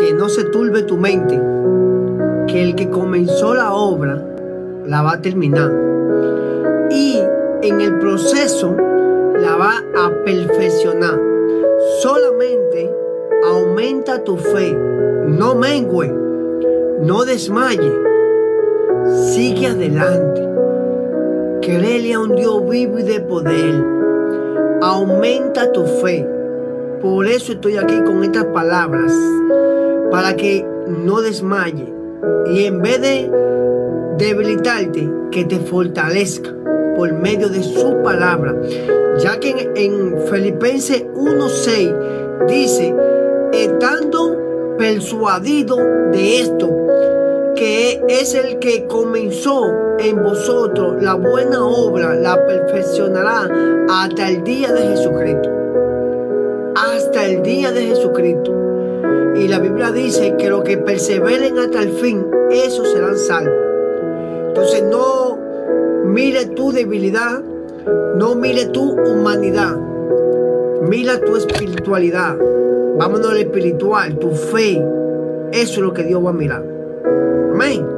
que no se turbe tu mente, que el que comenzó la obra la va a terminar y en el proceso la va a perfeccionar. Solamente aumenta tu fe, no mengue, no desmaye, sigue adelante. Créele a un Dios vivo y de poder. Aumenta tu fe. Por eso estoy aquí con estas palabras, para que no desmaye y en vez de debilitarte, que te fortalezca por medio de su palabra, ya que en Filipenses 1:6 dice: estando persuadido de esto, que es el que comenzó en vosotros la buena obra, la perfeccionará hasta el día de Jesucristo. Hasta el día de Jesucristo. Y la Biblia dice que los que perseveren hasta el fin, esos serán salvos. Entonces no mire tu debilidad, no mire tu humanidad, mira tu espiritualidad. Vámonos al espiritual, tu fe. Eso es lo que Dios va a mirar. Amén.